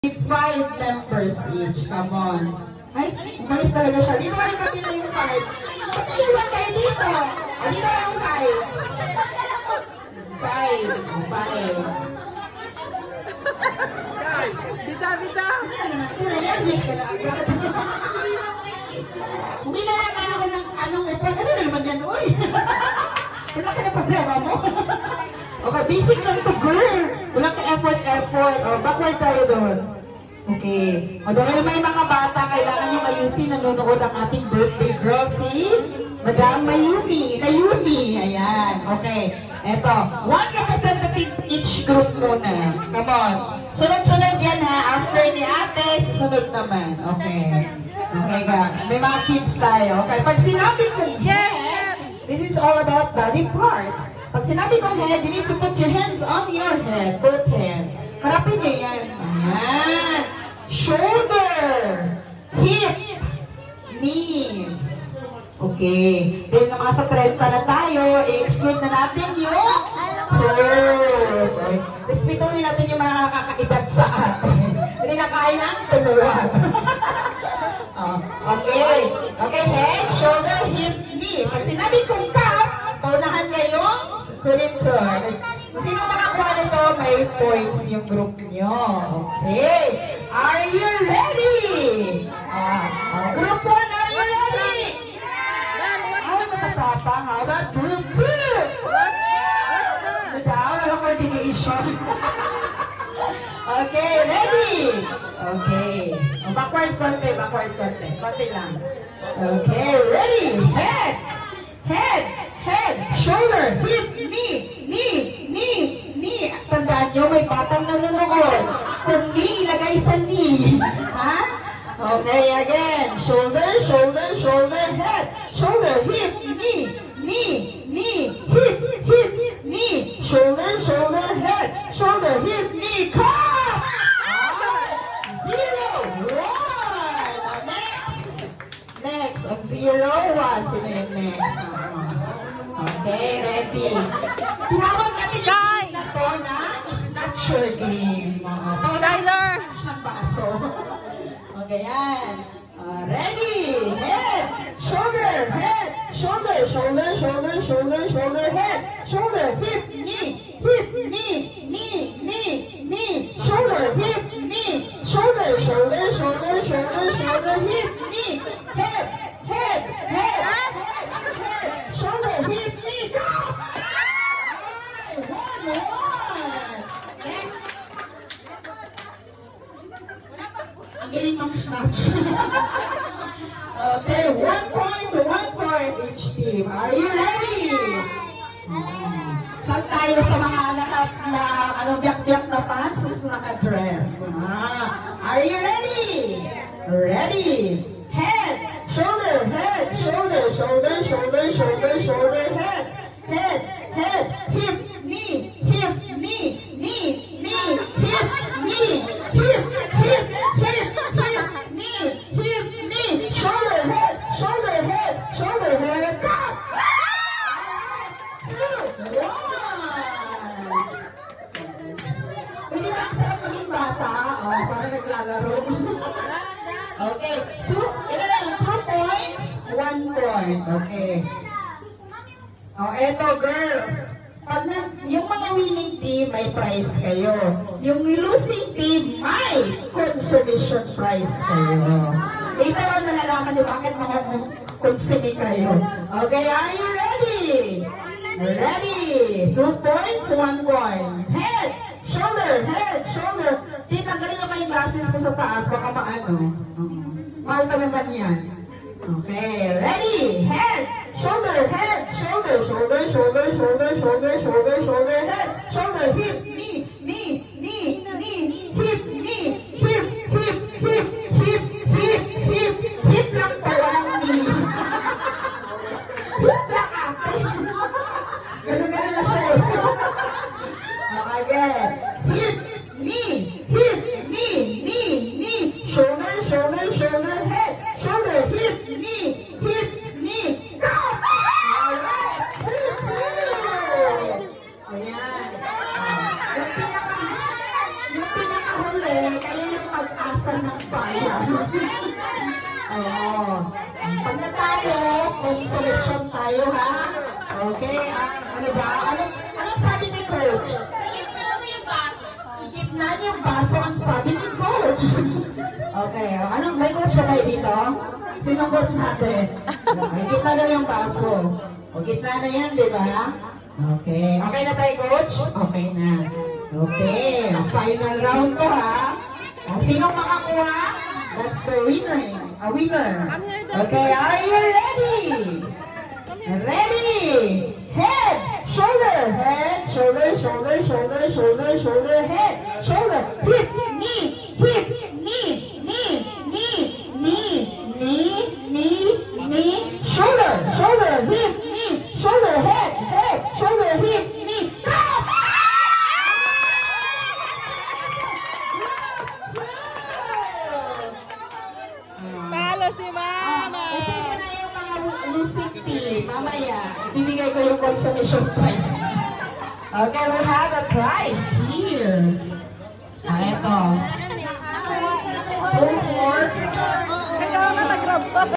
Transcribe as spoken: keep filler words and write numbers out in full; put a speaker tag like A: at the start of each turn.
A: Five members each. Come on. Ay, umalis talaga siya. Dito rin kami na yung five. Ba't iwan kayo dito? O, dito na yung five. Five. Five.
B: Bita, bita.
A: Nervous ka na agad. Hindi na lang ako ng anong effort. Ano na naman yan, uy? Wala ka na problema mo. Okay, basic lang to, girl. Wala ka effort, effort. O, backward tayo doon. Okay. O, dahil may mga bata, kailangan nyo ayusin, nanonood ang ating birthday girl, si Madam Mayumi. Mayumi. Ayan. Okay. Eto. One representative each group muna. Come on. Sunod-sunod yan, ha. After ni ate, susunod naman. Okay. Okay, guys. May mga kids tayo. Okay. Pag sinabi kong head, this is all about body parts. Pag sinabi kong head, you need to put your hands on your head. Both hands. Harapin niyo yan. Ayan. Shoulder. Hip. Knees. Okay. Then naman sa thirty na tayo, i-exclude na natin yung shoulders. Okay. Respetuhin natin yung mga nakakaedad sa atin. Hindi na kaya, tuluan. Oh, okay. Okay, head, shoulder, hip, knee. Pag sinabi kong cup, paunahan kayong kulitor. Kung sino makakuha nito, may points yung group nyo. Okay. Are you ready? Uh, uh, group one, are you ready? Ay, matatapang. How about group two? Madam, wala coordination. Okay, ready? Okay. Oh, backward konti, backward konti. Konti lang. Okay, ready? Head, head, head, shoulder, hip, knee, knee, knee, knee. Tandaan nyo, may batang nanonood. Sa knee, ilagay sa knee. Ha? Okay, again. Shoulder, shoulder, shoulder, head. Shoulder, hip, knee, knee, knee, hip, hip, knee. Shoulder, shoulder, head. Shoulder, hip, knee, come! Zero, one. Oh, next. Next. Oh, zero, one. Sino yung next? Oh. Okay, ready. Tinawag natin yung na to na snatcher game. Oh,
B: Tyler!
A: Snatch ng baso. Okay, yan. Uh, ready. Head. Shoulder. Head. Shoulder. Shoulder. Shoulder. Shoulder. Shoulder. Head. Shoulder. Hip. Knee. Hip. Knee. Knee. Knee. Knee. Shoulder. Hip. Knee. Shoulder. Shoulder. Shoulder. Shoulder. Shoulder. Hip. Knee. Head. Head. Head. Head. Head. Shoulder. Hip. Knee. Go! One. One. Next. Ang galing ng snatch. Okay, one point to one point each team. Are you ready? Hmm. Saan tayo sa mga naka, na, ano, biyak-biyak na pants, naka-dress? Ah. Are you ready? Ready. Head, shoulder, head, shoulder, shoulder, shoulder, shoulder, shoulder, head, head, head, hip, knee, hip, knee, knee, knee, hip, knee, hip, hip, hip, hip, knee, hip, knee, shoulder, head, shoulder, head, shoulder, head, go! Two, one! Pwede ba ang sarap maging bata? Oh, para naglalaro. Okay, two, ito lang, two points, one point. Okay. Oh, eto, girls. Pag na, yung mga winning team, may prize kayo. Yung losing team, may consolation prize kayo. Later on, nalalaman nyo bakit mga consumi kayo. Okay, are you ready? Ready. Two points, one point. Head, shoulder, head, shoulder. Tinanggalin naman yung glasses mo sa taas, baka maano. Mahal pa naman yan. Okay, ready. Head, shoulder, head, shoulder, shoulder, shoulder, shoulder, shoulder, shoulder, shoulder, head, shoulder, hip, knee, knee, knee, knee, hip, knee, hip, hip, hip, hip, hip, hip, hip lang po ang knee. Hip lang ate. Ganun-ganun na siya. Again. Hip, knee, hip, knee, knee, knee, shoulder, shoulder, shoulder, head, shoulder, hip, knee, hip, knee, go! Alright, two, two! Ayan. kalakasan ng bayan. Oo. Pag natalo, consolation tayo, ha? Okay, ah, ano ba? Ano, anong sabi ni Coach? Gitna niyo yung baso ang sabi ni Coach. Okay, oh, anong, may coach ba kayo dito? Sino coach natin? Okay, gitna daw yung baso. O, gitna na yan, di ba? Okay, okay na tayo, Coach? Okay na. Okay, final round to, ha? O, sinong makakuha? That's the winner. A winner. Okay, are you ready? Ready? Head, shoulder, head, shoulder, shoulder, shoulder, shoulder, shoulder, head, shoulder, hip, knee, hip, knee, knee, knee, knee, knee, knee, knee, shoulder, shoulder, hip, knee, shoulder, head, head, shoulder, hip, knee, go!
B: Talo si Mama!
A: Ito mo na yung mga losing team. Mamaya, bibigay ko yung consolation prize. Okay, we have a prize here. Ah, ito.